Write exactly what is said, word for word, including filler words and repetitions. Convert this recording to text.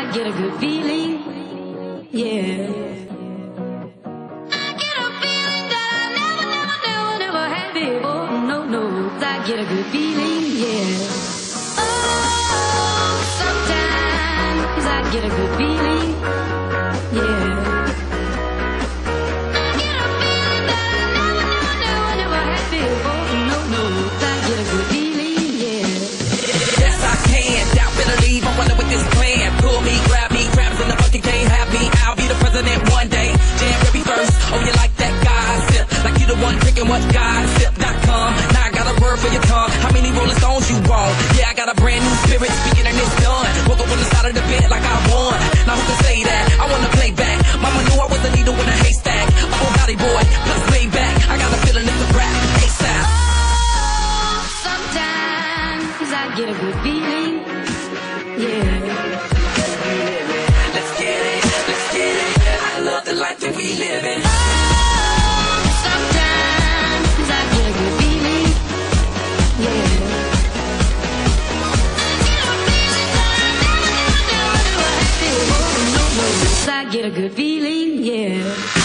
get a good feeling, yeah. I get a feeling that I never, never, never, never had before. No, no, I get a good feeling, yeah. Oh, sometimes I get a good feeling, yeah. I get a feeling that I never, never, never, never had before. No, no, I get a good feeling, yeah. Yes, I can. Doubt, better leave. I'm running with this plan. Pull me, grab me, crabs in the bucket can't have me. I'll be the president one day. January first. Oh, you like that gossip? Like you the one drinking what gossip dot com. Now I got a word for your tongue. How many Rolling Stones you want? Yeah, I got a brand new spirit speaking and it's done. Woke up on the side of the bed like I won. Now who can say that? I wanna play back. Mama knew I was a needle in a haystack. Oh, body boy, plus way back. I got a feeling it's a rap. ASAP. Oh, sometimes I get a good feeling, yeah. Let's get it, let's get it. I love the life that we live in. Oh, sometimes I get a good feeling, yeah. I get a feeling that I never, never, never, never had before. No, no, I get a good feeling, yeah.